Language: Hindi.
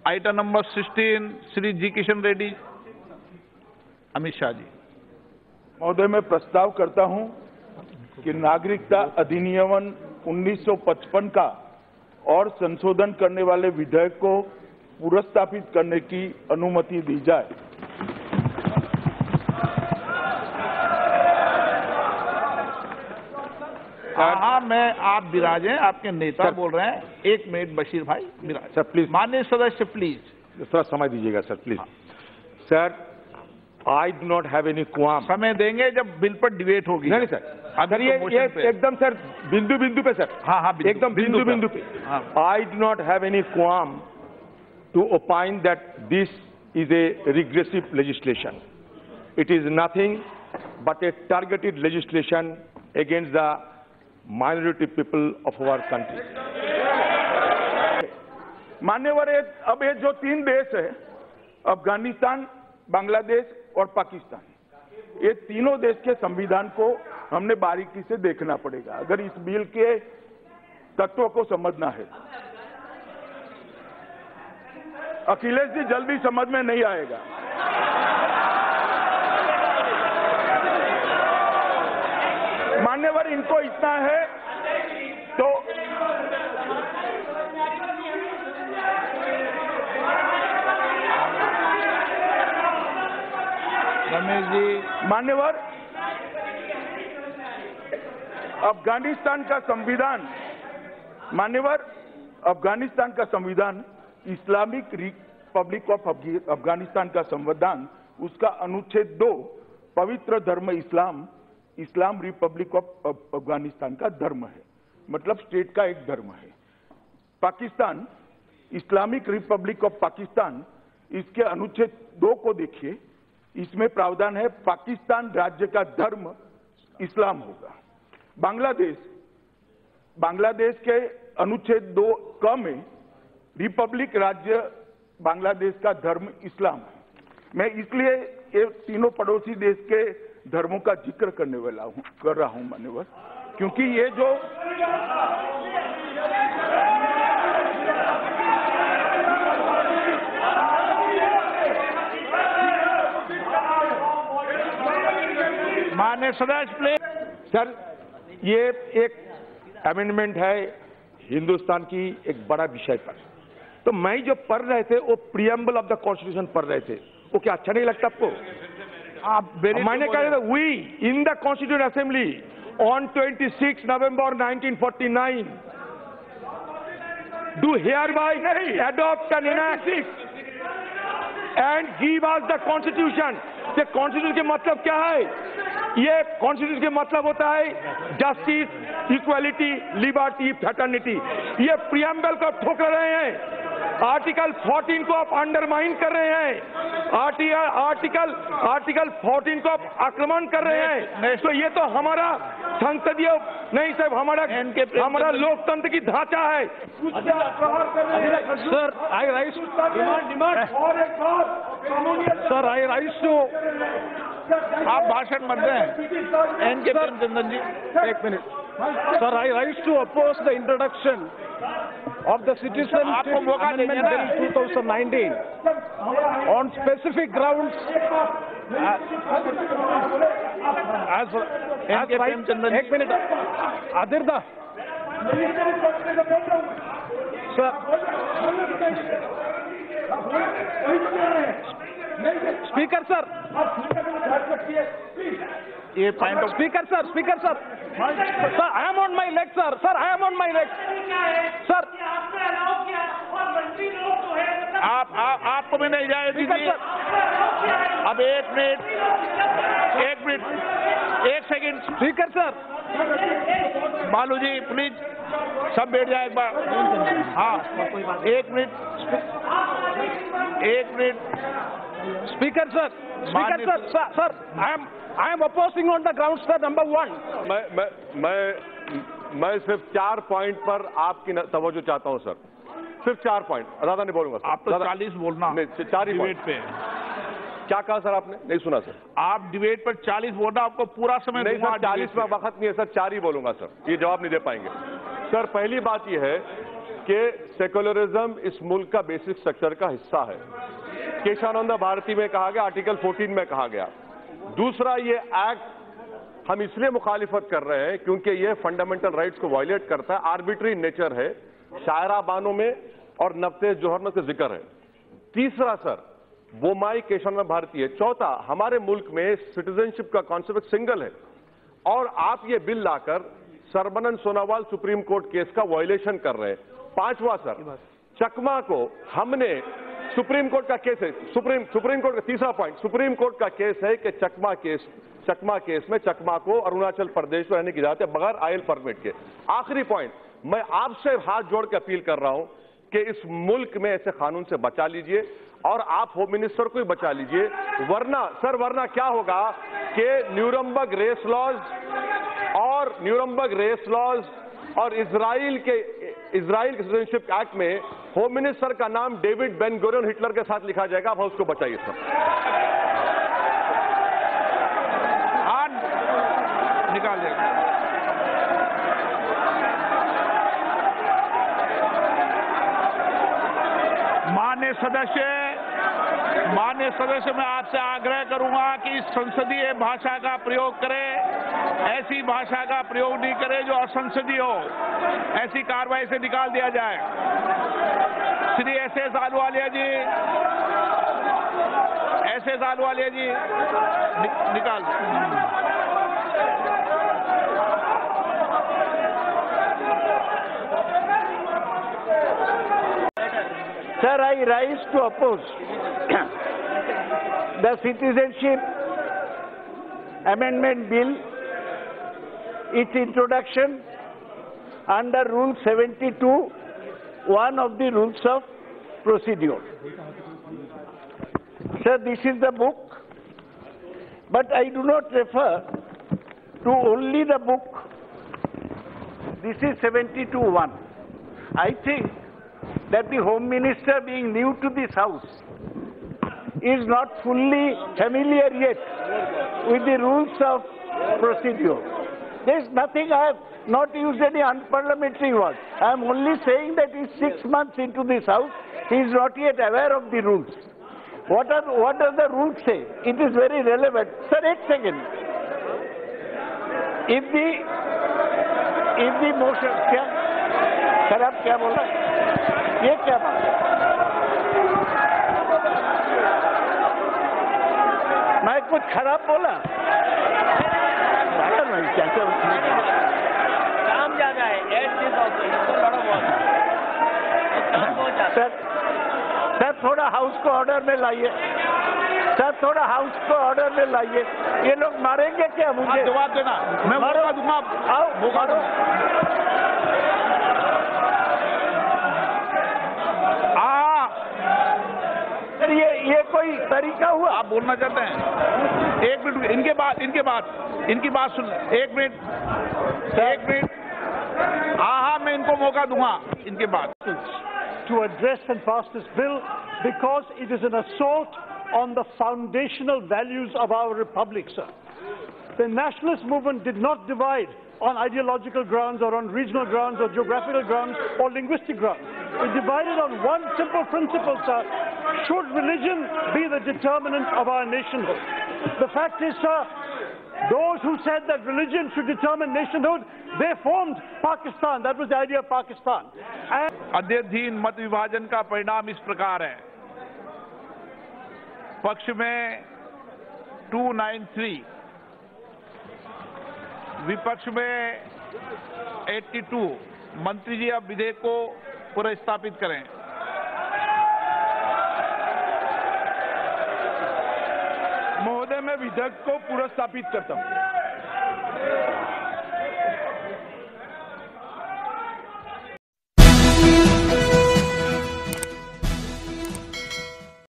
Item number 16 Shri ji Kishan Reddy, Amit Shah ji. महोदय, मैं प्रस्ताव करता हूं कि नागरिकता अधिनियम 1955 का और संशोधन करने वाले विधेयक को पुनर्स्थापित करने की अनुमति दी जाए। हाँ, मैं आप विराजें, आपके नेता बोल रहे हैं। 1 मिनट बशीर भाई विराज। सर प्लीज, माननीय सदस्य प्लीज थोड़ा समय दीजिएगा sir please. Sir, I do not have any qualm. समय देंगे जब बिल पर डिबेट होगी। नहीं सर, अगर ये एकदम सर बिंदु बिंदु पे सर। हाँ, एकदम बिंदु बिंदु पे। I do not have any qualm to opine that this is a regressive legislation. It is nothing but a targeted legislation against the minority people of our country. मान्यवर, अब ये जो 3 देश है, अफगानिस्तान, बांग्लादेश और पाकिस्तान, ये तीनों देश के संविधान को हमने बारीकी से देखना पड़ेगा अगर इस बिल के तत्वों को समझना है। अखिलेश जी जल्दी समझ में नहीं आएगा। मान्यवर, इनको इतना है तो रमेश जी। मान्यवर, अफगानिस्तान का संविधान, मान्यवर, अफगानिस्तान का संविधान इस्लामिक रिपब्लिक ऑफ अफगानिस्तान का संविधान, उसका अनुच्छेद 2 पवित्र धर्म Islam, Islam republic of Afghanistan का धर्म है, मतलब स्टेट का एक धर्म है। Pakistan, Islamic republic of Pakistan, इसके अनुच्छेद 2 को देखिए, इसमें प्रावधान है पाकिस्तान राज्य का धर्म इस्लाम होगा। बांग्लादेश, बांग्लादेश के अनुच्छेद 2 क में रिपब्लिक राज्य बांग्लादेश का धर्म इस्लाम है। मैं इसलिए ये तीनों पड़ोसी देश के धर्मों का जिक्र करने वाला हूं, कर रहा हूं मान्यवर, क्योंकि ये जो माननीय सदस्य प्लीज। सर, ये एक अमेंडमेंट है हिंदुस्तान की एक बड़ा विषय पर, तो मैं जो पढ़ रहे थे वो प्रियम्बल ऑफ द कॉन्स्टिट्यूशन पढ़ रहे थे, वो क्या अच्छा नहीं लगता आपको? मैंने कहा we in the constitution assembly on 26 November 1949 do hereby adopt and enact and give us the constitution. ये कॉन्स्टिट्यूशन के मतलब क्या है? ये कॉन्स्टिट्यूशन के मतलब होता है जस्टिस, इक्वालिटी, लिबर्टी, फ्रेटर्निटी। ये प्रियम्बल को ठोक रहे हैं, आर्टिकल 14 को आप अंडरमाइन कर रहे हैं, आर्टिकल 14 को आप आक्रमण कर रहे हैं। तो ये तो हमारा संसदीय नहीं साहब, हमारा लोकतंत्र की ढांचा है। Sir, I rise sir, I rise to. आप भाषण मत दें। NK Premchandra ji, 1 minute. Sir, I rise to oppose the introduction of the Citizenship Amendment Bill 2019 on specific grounds as right. 1 minute. Adirda. Sir. Speaker sir. ये point of Speaker sir. Sir, I am on my leg, sir. Sir, I am on my leg. Sir. आपको भी नहीं जाए दीजिए। अब 1 मिनट, 1 सेकंड। Speaker sir. बालू जी प्लीज, सब बैठ जाए एक बार। हाँ, 1 minute. Speaker sir, sir, I am opposing on the grounds, sir, number 1. मैं सिर्फ 4 पॉइंट पर आपकी तवज्जो चाहता हूं सर, सिर्फ 4 पॉइंट, ज्यादा नहीं बोलूंगा। आप तो 40 बोलना। नहीं, 4 ही डिबेट पे। क्या कहा सर आपने? नहीं सुना सर। आप डिबेट पर 40 बोलना, आपको पूरा समय नहीं सर, 40 में वक्त नहीं है सर, 4 ही बोलूंगा सर, ये जवाब नहीं दे पाएंगे। सर, पहली बात यह है कि सेक्युलरिज्म इस मुल्क का बेसिक स्ट्रक्चर का हिस्सा है। केशानंद भारती में कहा गया, आर्टिकल 14 में कहा गया। दूसरा, ये एक्ट हम इसलिए मुखालिफत कर रहे हैं क्योंकि ये फंडामेंटल राइट्स को वायलेट करता है, आर्बिट्री नेचर है, शायरा बानों में और नफ्ते जोहर में जिक्र है। तीसरा सर, बोमाई केशानंद भारती है। चौथा, हमारे मुल्क में सिटीजनशिप का कॉन्सेप्ट सिंगल है और आप ये बिल लाकर Sarbananda Sonowal supreme court case का वायलेशन कर रहे हैं। पांचवा सर, चकमा को हमने सुप्रीम कोर्ट का केस है, सुप्रीम कोर्ट का तीसरा पॉइंट, सुप्रीम कोर्ट का केस है कि चकमा केस में चकमा को अरुणाचल प्रदेश में रहने की इजाजत है बगैर आयल परमिट के। आखिरी पॉइंट, मैं आपसे हाथ जोड़ के अपील कर रहा हूं कि इस मुल्क में ऐसे कानून से बचा लीजिए और आप होम मिनिस्टर को ही बचा लीजिए, वरना क्या होगा कि न्यूरमबर्ग रेस लॉज और इजराइल के सिटीजनशिप एक्ट में होम मिनिस्टर का नाम डेविड बेन गुरियन हिटलर के साथ लिखा जाएगा। आप उसको बचाइए सर। निकाल देगा। माननीय सदस्य, मैं आपसे आग्रह करूंगा कि इस संसदीय भाषा का प्रयोग करें, ऐसी भाषा का प्रयोग नहीं करें जो असंसदीय हो। ऐसी कार्रवाई से निकाल दिया जाए। श्री एस.एस. अहलूवालिया जी, निकाल। Sir, I rise to oppose the Citizenship Amendment Bill, its introduction under Rule 72, one of the rules of procedure. Sir, this is the book, but I do not refer to only the book. This is 72(1). I think that the Home Minister, being new to this House, is not fully familiar yet with the rules of procedure. There is nothing, I have not used any unparliamentary word. I am only saying that he is 6 months into this House, he is not yet aware of the rules. What does the rules say? It is very relevant. Sir, 1 second. If the motion, sir, आप क्या बोल रहे हैं? ये क्या बात है? मैं कुछ खराब बोला? नहीं, क्या काम ज्यादा है। सर, थोड़ा हाउस को ऑर्डर में लाइए। सर, थोड़ा हाउस को ऑर्डर में लाइए। ये लोग मारेंगे क्या मुझे? जवाब देना, मैं मौका दूंगा। आओ, मारो। ये कोई तरीका हुआ? आप बोलना चाहते हैं? 1 मिनट, इनकी बात सुन। 1 मिनट। हाँ, मैं इनको मौका दूंगा। इनके बाद to address and pass this bill because it is an assault on the foundational values of our republic, sir. The nationalist movement did not divide on ideological grounds or on regional grounds or geographical grounds or linguistic grounds. It divided on one simple principle, sir. Should religion be the determinant of our nationhood? The fact is, sir, those who said that religion should determine nationhood, they formed Pakistan. That was the idea of Pakistan. अध्ययन मत विभाजन का परिणाम इस प्रकार है। पक्ष में 293, विपक्ष में 82। मंत्री जी अब विधेयक को पुनर्स्थापित करें। महोदय, मैं विधेयक को पुनर्स्थापित करता हूं।